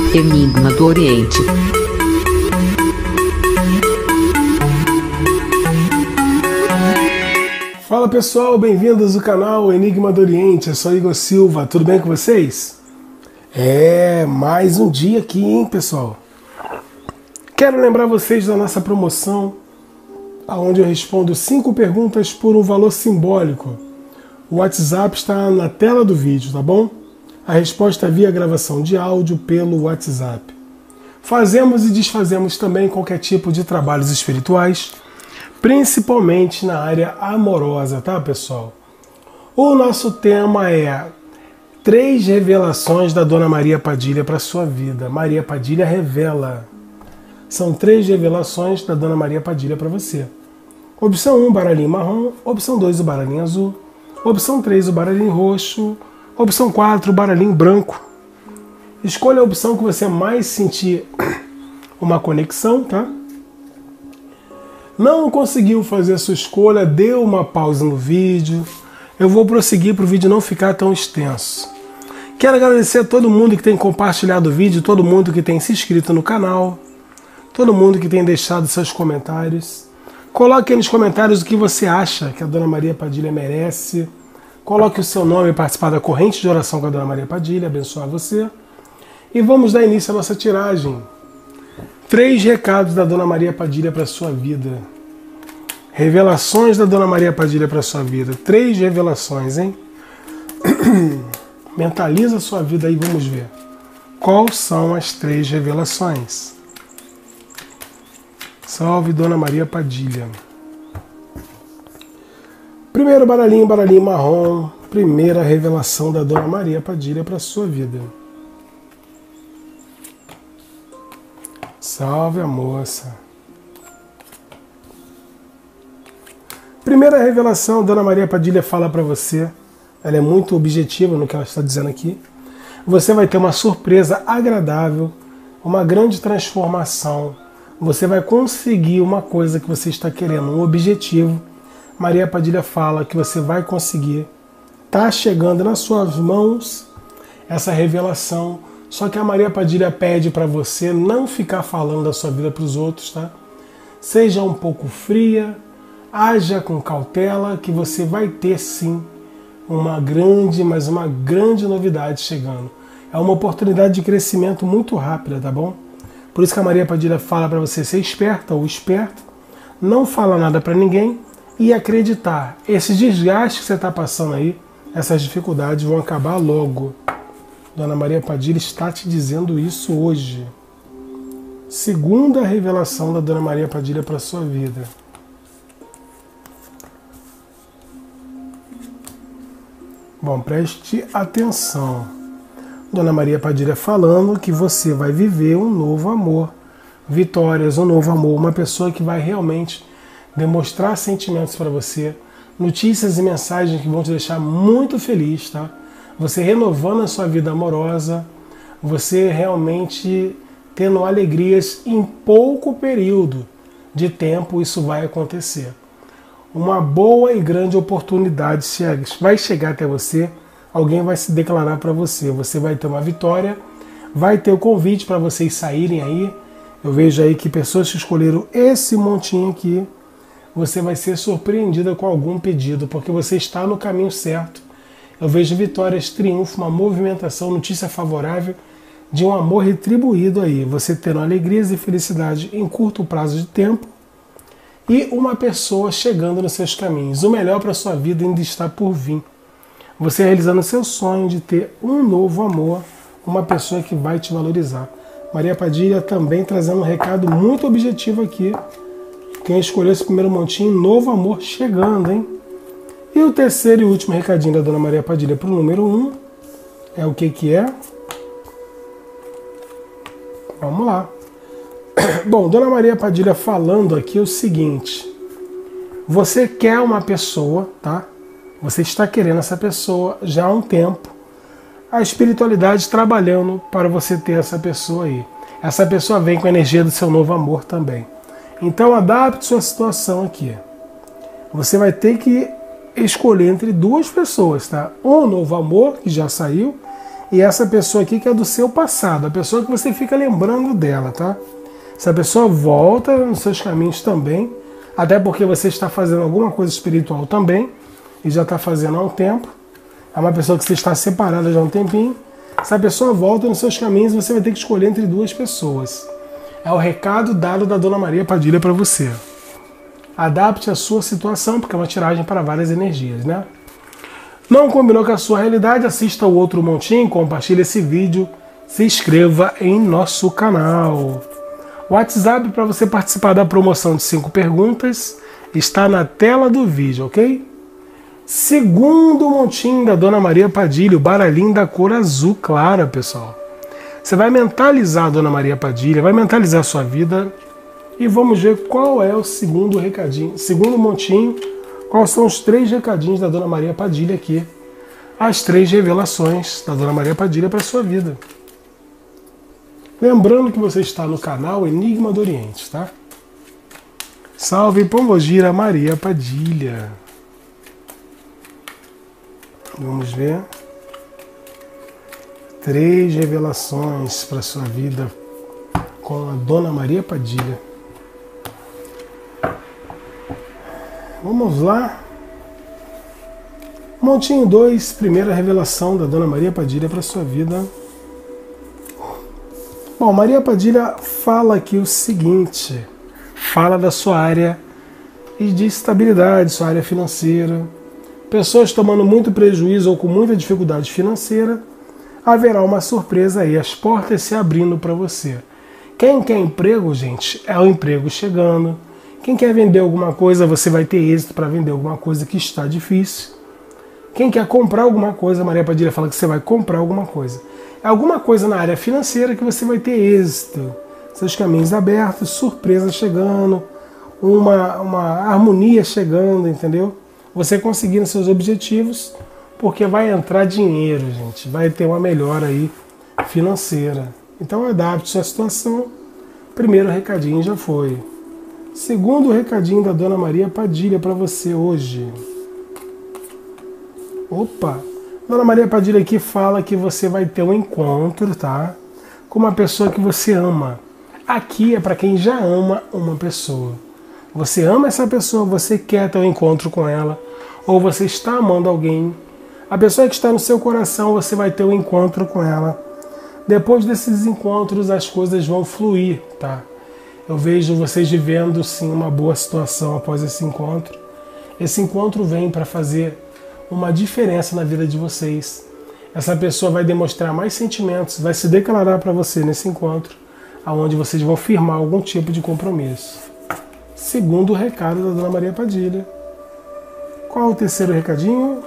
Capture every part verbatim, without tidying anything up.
Enigma do Oriente. Fala pessoal, bem-vindos ao canal Enigma do Oriente. Eu sou Igor Silva, tudo bem com vocês? É, mais um dia aqui, hein, pessoal? Quero lembrar vocês da nossa promoção, onde eu respondo cinco perguntas por um valor simbólico. O WhatsApp está na tela do vídeo, tá bom? A resposta é via gravação de áudio pelo WhatsApp. Fazemos e desfazemos também qualquer tipo de trabalhos espirituais, principalmente na área amorosa, tá, pessoal? O nosso tema é três revelações da Dona Maria Padilha para a sua vida. Maria Padilha revela. São três revelações da Dona Maria Padilha para você. Opção um, baralhinho marrom. Opção dois, o baralhinho azul. Opção três, o baralhinho roxo. Opção quatro, o baralhinho branco. Escolha a opção que você mais sentir uma conexão, tá? Não conseguiu fazer a sua escolha, dê uma pausa no vídeo. Eu vou prosseguir para o vídeo não ficar tão extenso. Quero agradecer a todo mundo que tem compartilhado o vídeo, todo mundo que tem se inscrito no canal, todo mundo que tem deixado seus comentários. Coloque aí nos comentários o que você acha que a Dona Maria Padilha merece. Coloque o seu nome e participar da corrente de oração com a Dona Maria Padilha, abençoar você. E vamos dar início à nossa tiragem. Três recados da Dona Maria Padilha para a sua vida. Revelações da Dona Maria Padilha para a sua vida. Três revelações, hein? Mentaliza a sua vida aí, vamos ver. Quais são as três revelações? Salve Dona Maria Padilha. Primeiro baralhinho, baralhinho marrom. Primeira revelação da Dona Maria Padilha para a sua vida. Salve a moça. Primeira revelação, Dona Maria Padilha fala para você. Ela é muito objetiva no que ela está dizendo aqui. Você vai ter uma surpresa agradável, uma grande transformação. Você vai conseguir uma coisa que você está querendo, um objetivo. Maria Padilha fala que você vai conseguir. Está chegando nas suas mãos essa revelação. Só que a Maria Padilha pede para você não ficar falando da sua vida para os outros, tá? Seja um pouco fria, haja com cautela, que você vai ter sim uma grande, mas uma grande novidade chegando. É uma oportunidade de crescimento muito rápida, tá bom? Por isso que a Maria Padilha fala para você ser esperta ou esperto, não falar nada para ninguém e acreditar. Esse desgaste que você está passando aí, essas dificuldades vão acabar logo. Dona Maria Padilha está te dizendo isso hoje. Segunda revelação da Dona Maria Padilha para a sua vida. Bom, preste atenção. Dona Maria Padilha falando que você vai viver um novo amor. Vitórias, um novo amor. Uma pessoa que vai realmente demonstrar sentimentos para você. Notícias e mensagens que vão te deixar muito feliz, tá? Você renovando a sua vida amorosa. Você realmente tendo alegrias em pouco período de tempo. Isso vai acontecer. Uma boa e grande oportunidade vai chegar até você, alguém vai se declarar para você, você vai ter uma vitória, vai ter o convite para vocês saírem aí. Eu vejo aí que pessoas que escolheram esse montinho aqui, você vai ser surpreendida com algum pedido, porque você está no caminho certo. Eu vejo vitórias, triunfo, uma movimentação, notícia favorável de um amor retribuído aí, você tendo alegrias e felicidade em curto prazo de tempo, e uma pessoa chegando nos seus caminhos. O melhor para a sua vida ainda está por vir. Você realizando seu sonho de ter um novo amor, uma pessoa que vai te valorizar. Maria Padilha também trazendo um recado muito objetivo aqui. Quem escolheu esse primeiro montinho, novo amor chegando, hein? E o terceiro e último recadinho da Dona Maria Padilha para o número um é o que que é? Vamos lá. Bom, Dona Maria Padilha falando aqui o seguinte. Você quer uma pessoa, tá? Você está querendo essa pessoa já há um tempo. A espiritualidade trabalhando para você ter essa pessoa aí. Essa pessoa vem com a energia do seu novo amor também. Então adapte sua situação aqui. Você vai ter que escolher entre duas pessoas, tá? Um novo amor, que já saiu, e essa pessoa aqui que é do seu passado, a pessoa que você fica lembrando dela, tá? Essa pessoa volta nos seus caminhos também, até porque você está fazendo alguma coisa espiritual também, e já está fazendo há um tempo. É uma pessoa que você está separada já há um tempinho. Essa pessoa volta nos seus caminhos e você vai ter que escolher entre duas pessoas. É o recado dado da Dona Maria Padilha para você. Adapte a sua situação, porque é uma tiragem para várias energias, né? Não combinou com a sua realidade? Assista o outro montinho, compartilhe esse vídeo, se inscreva em nosso canal. O WhatsApp para você participar da promoção de cinco perguntas está na tela do vídeo, ok? Segundo montinho da Dona Maria Padilha, o baralhinho da cor azul clara, pessoal. Você vai mentalizar a Dona Maria Padilha, vai mentalizar a sua vida e vamos ver qual é o segundo recadinho, segundo montinho, quais são os três recadinhos da Dona Maria Padilha aqui. As três revelações da Dona Maria Padilha para a sua vida. Lembrando que você está no canal Enigma do Oriente, tá? Salve Pombogira Maria Padilha. Vamos ver. Três revelações para a sua vida com a Dona Maria Padilha. Vamos lá. Montinho dois, primeira revelação da Dona Maria Padilha para a sua vida. Bom, Maria Padilha fala aqui o seguinte, fala da sua área de estabilidade, sua área financeira. Pessoas tomando muito prejuízo ou com muita dificuldade financeira, haverá uma surpresa aí, as portas se abrindo para você. Quem quer emprego, gente, é o emprego chegando. Quem quer vender alguma coisa, você vai ter êxito para vender alguma coisa que está difícil. Quem quer comprar alguma coisa, Maria Padilha fala que você vai comprar alguma coisa. É alguma coisa na área financeira que você vai ter êxito. Seus caminhos abertos, surpresa chegando, uma, uma harmonia chegando, entendeu? Você conseguindo seus objetivos, porque vai entrar dinheiro, gente. Vai ter uma melhora aí financeira. Então adapte sua situação. Primeiro recadinho já foi. Segundo recadinho da Dona Maria Padilha para você hoje. Opa! Dona Maria Padilha aqui fala que você vai ter um encontro, tá? Com uma pessoa que você ama. Aqui é para quem já ama uma pessoa. Você ama essa pessoa, você quer ter um encontro com ela, ou você está amando alguém. A pessoa que está no seu coração, você vai ter um encontro com ela. Depois desses encontros, as coisas vão fluir, tá? Eu vejo vocês vivendo, sim, uma boa situação após esse encontro. Esse encontro vem para fazer uma diferença na vida de vocês. Essa pessoa vai demonstrar mais sentimentos, vai se declarar para você nesse encontro, aonde vocês vão firmar algum tipo de compromisso. Segundo o recado da Dona Maria Padilha. Qual o terceiro recadinho?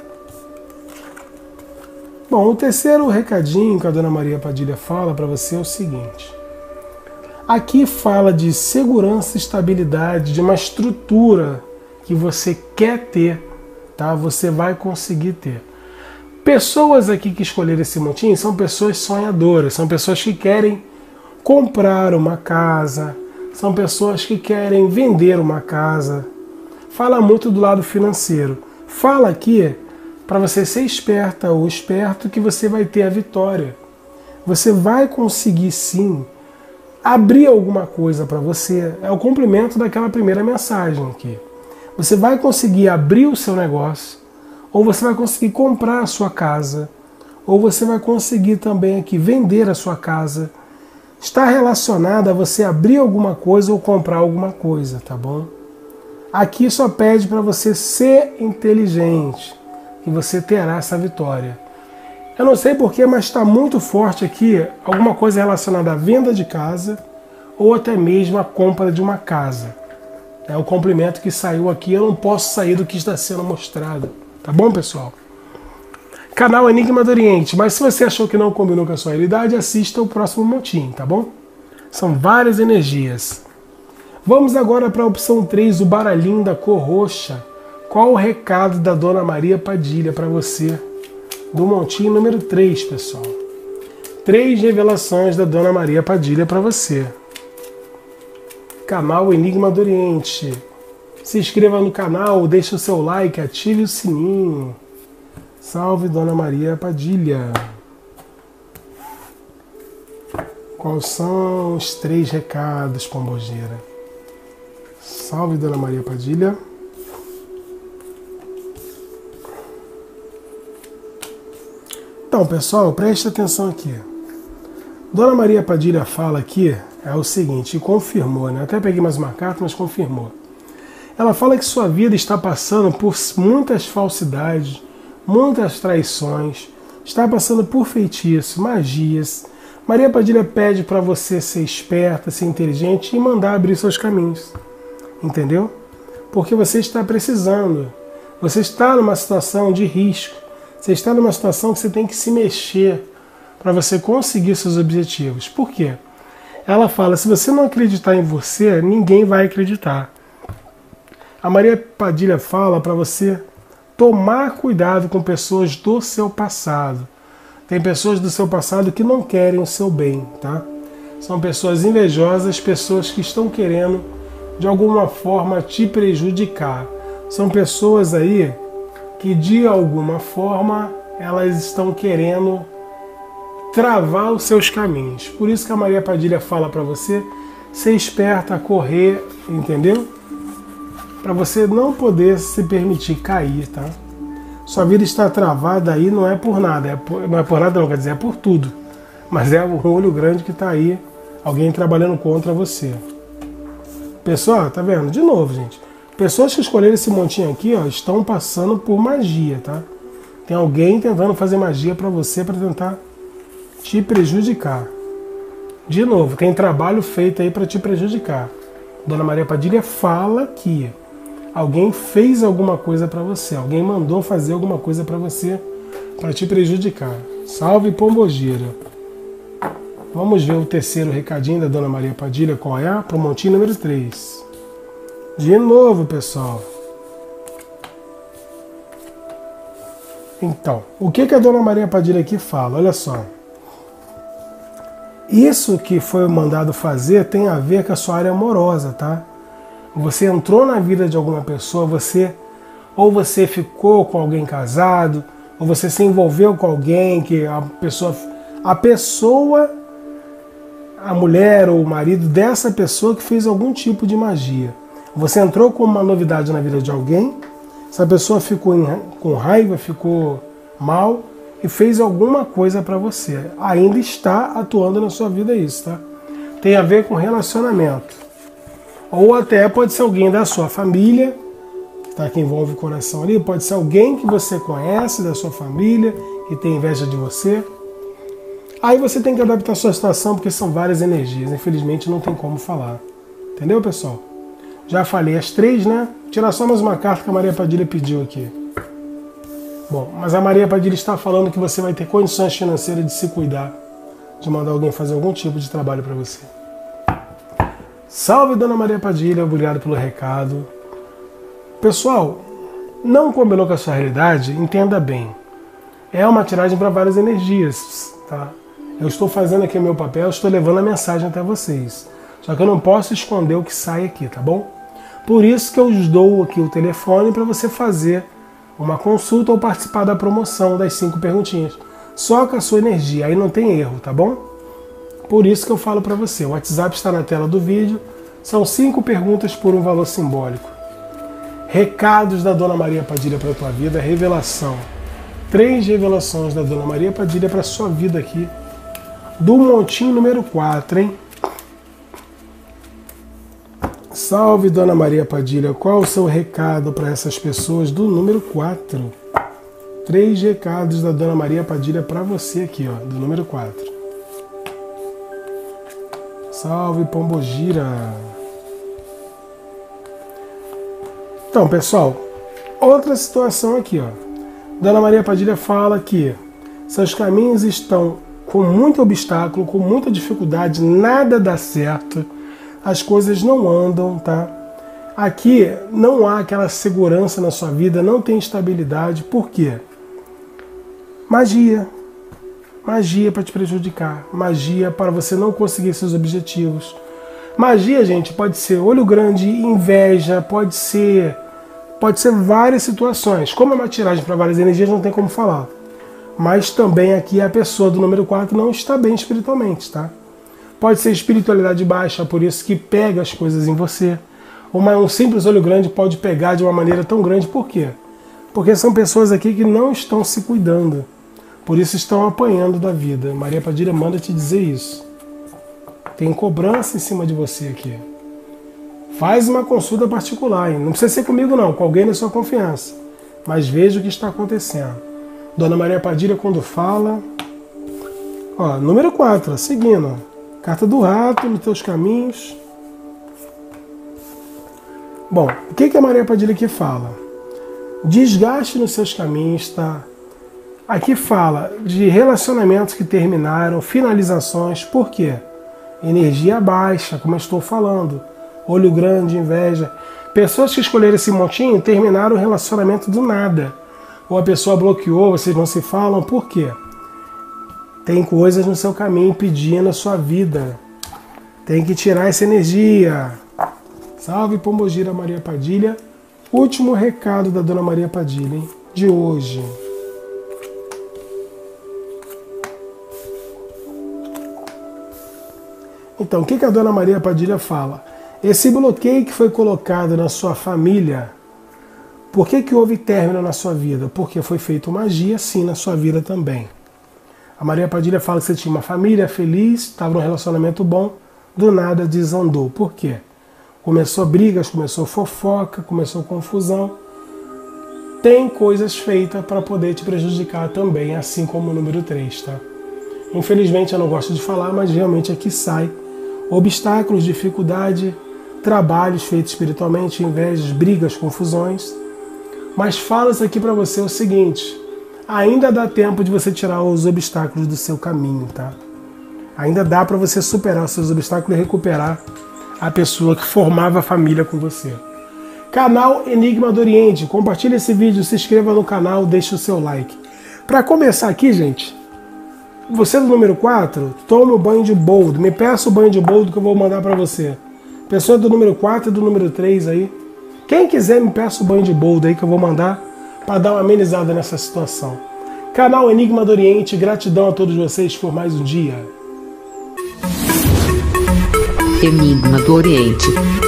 Bom, o terceiro recadinho que a Dona Maria Padilha fala para você é o seguinte. Aqui fala de segurança e estabilidade, de uma estrutura que você quer ter, tá? Você vai conseguir ter. Pessoas aqui que escolheram esse montinho são pessoas sonhadoras, são pessoas que querem comprar uma casa, são pessoas que querem vender uma casa. Fala muito do lado financeiro. Fala aqui para você ser esperta ou esperto que você vai ter a vitória. Você vai conseguir sim abrir alguma coisa para você. É o complemento daquela primeira mensagem aqui. Você vai conseguir abrir o seu negócio, ou você vai conseguir comprar a sua casa, ou você vai conseguir também aqui vender a sua casa. Está relacionado a você abrir alguma coisa ou comprar alguma coisa, tá bom? Aqui só pede para você ser inteligente e você terá essa vitória. Eu não sei porquê, mas está muito forte aqui alguma coisa relacionada à venda de casa ou até mesmo à compra de uma casa. É o complemento que saiu aqui, eu não posso sair do que está sendo mostrado. Tá bom, pessoal? Canal Enigma do Oriente, mas se você achou que não combinou com a sua realidade, assista o próximo montinho, tá bom? São várias energias. Vamos agora para a opção três, o baralhinho da cor roxa. Qual o recado da Dona Maria Padilha para você? Do montinho número três, pessoal. Três revelações da Dona Maria Padilha para você. Canal Enigma do Oriente. Se inscreva no canal, deixe o seu like, ative o sininho. Salve Dona Maria Padilha. Quais são os três recados, Pombogira? Salve, Dona Maria Padilha. Então, pessoal, preste atenção aqui. Dona Maria Padilha fala aqui, é o seguinte, e confirmou, né? Até peguei mais uma carta, mas confirmou. Ela fala que sua vida está passando por muitas falsidades, muitas traições, está passando por feitiço, magias. Maria Padilha pede para você ser esperta, ser inteligente e mandar abrir seus caminhos. Entendeu? Porque você está precisando. Você está numa situação de risco. Você está numa situação que você tem que se mexer para você conseguir seus objetivos. Por quê? Ela fala, se você não acreditar em você, ninguém vai acreditar. A Maria Padilha fala para você tomar cuidado com pessoas do seu passado. Tem pessoas do seu passado que não querem o seu bem, tá? São pessoas invejosas, pessoas que estão querendo, de alguma forma, te prejudicar. São pessoas aí que, de alguma forma, elas estão querendo travar os seus caminhos. Por isso que a Maria Padilha fala para você ser esperta, correr, entendeu? Para você não poder se permitir cair, tá? Sua vida está travada aí, não é por nada, é por, não é por nada não, quer dizer, é por tudo. Mas é o olho grande que está aí, alguém trabalhando contra você. Pessoal, tá vendo? De novo, gente. Pessoas que escolheram esse montinho aqui, ó, estão passando por magia, tá? Tem alguém tentando fazer magia para você, para tentar te prejudicar. De novo, tem trabalho feito aí para te prejudicar. Dona Maria Padilha fala que alguém fez alguma coisa para você, alguém mandou fazer alguma coisa para você, para te prejudicar. Salve, Pombogira. Vamos ver o terceiro recadinho da Dona Maria Padilha, qual é? Pro montinho número três. De novo, pessoal. Então, o que, que a Dona Maria Padilha aqui fala? Olha só. Isso que foi mandado fazer tem a ver com a sua área amorosa, tá? Você entrou na vida de alguma pessoa, você ou você ficou com alguém casado, ou você se envolveu com alguém que a pessoa, a pessoa, a mulher ou o marido dessa pessoa que fez algum tipo de magia. Você entrou com uma novidade na vida de alguém, essa pessoa ficou em, com raiva, ficou mal e fez alguma coisa para você. Ainda está atuando na sua vida isso, tá? Tem a ver com relacionamento. Ou até pode ser alguém da sua família, tá, que envolve o coração ali, pode ser alguém que você conhece da sua família, que tem inveja de você. Aí você tem que adaptar a sua situação, porque são várias energias, infelizmente não tem como falar. Entendeu, pessoal? Já falei as três, né? Tirar só mais uma carta que a Maria Padilha pediu aqui. Bom, mas a Maria Padilha está falando que você vai ter condições financeiras de se cuidar, de mandar alguém fazer algum tipo de trabalho para você. Salve, Dona Maria Padilha, obrigado pelo recado. Pessoal, não combinou com a sua realidade? Entenda bem. É uma tiragem para várias energias, tá? Eu estou fazendo aqui o meu papel, estou levando a mensagem até vocês. Só que eu não posso esconder o que sai aqui, tá bom? Por isso que eu dou aqui o telefone para você fazer uma consulta ou participar da promoção das cinco perguntinhas. Só com a sua energia, aí não tem erro, tá bom? Por isso que eu falo para você, o WhatsApp está na tela do vídeo, são cinco perguntas por um valor simbólico. Recados da Dona Maria Padilha para a tua vida, revelação. Três revelações da Dona Maria Padilha para a sua vida aqui, do montinho número quatro, hein? Salve, Dona Maria Padilha, qual o seu recado para essas pessoas do número quatro? Três recados da Dona Maria Padilha para você aqui, ó, do número quatro. Salve, Pombogira. Então, pessoal, outra situação aqui, ó. Dona Maria Padilha fala que seus caminhos estão com muito obstáculo, com muita dificuldade, nada dá certo, as coisas não andam, tá? Aqui não há aquela segurança na sua vida, não tem estabilidade. Por quê? Magia. Magia para te prejudicar. Magia para você não conseguir seus objetivos. Magia, gente, pode ser olho grande, inveja, pode ser, pode ser várias situações. Como é uma tiragem para várias energias, não tem como falar. Mas também aqui a pessoa do número quatro não está bem espiritualmente, tá? Pode ser espiritualidade baixa, por isso que pega as coisas em você. Uma, um simples olho grande pode pegar de uma maneira tão grande. Por quê? Porque são pessoas aqui que não estão se cuidando. Por isso estão apanhando da vida. Maria Padilha manda te dizer isso. Tem cobrança em cima de você aqui. Faz uma consulta particular, hein? Não precisa ser comigo não, com alguém na sua confiança. Mas veja o que está acontecendo. Dona Maria Padilha, quando fala... Ó, número quatro, seguindo. Carta do rato, nos teus caminhos. Bom, o que, que a Maria Padilha aqui fala? Desgaste nos seus caminhos, tá? Aqui fala de relacionamentos que terminaram, finalizações. Por quê? Energia baixa, como eu estou falando. Olho grande, inveja. Pessoas que escolheram esse montinho terminaram o relacionamento do nada. Ou a pessoa bloqueou, vocês não se falam. Por quê? Tem coisas no seu caminho impedindo a sua vida. Tem que tirar essa energia. Salve Pombogira Maria Padilha. Último recado da Dona Maria Padilha, hein? De hoje. Então, o que, que a Dona Maria Padilha fala? Esse bloqueio que foi colocado na sua família, por que, que houve término na sua vida? Porque foi feita magia, sim, na sua vida também. A Maria Padilha fala que você tinha uma família feliz, estava num relacionamento bom, do nada desandou. Por quê? Começou brigas, começou fofoca, começou confusão. Tem coisas feitas para poder te prejudicar também, assim como o número três, tá? Infelizmente eu não gosto de falar, mas realmente aqui sai obstáculos, dificuldade, trabalhos feitos espiritualmente, invejas, brigas, confusões. Mas fala-se aqui para você o seguinte, ainda dá tempo de você tirar os obstáculos do seu caminho, tá? Ainda dá para você superar os seus obstáculos e recuperar a pessoa que formava a família com você. Canal Enigma do Oriente, compartilhe esse vídeo, se inscreva no canal, deixe o seu like. Para começar aqui, gente, você do número quatro, tome o banho de boldo. Me peça o banho de boldo que eu vou mandar para você. Pessoa do número quatro e do número três aí. Quem quiser me peça o banho de boldo aí que eu vou mandar para dar uma amenizada nessa situação. Canal Enigma do Oriente, gratidão a todos vocês por mais um dia. Enigma do Oriente.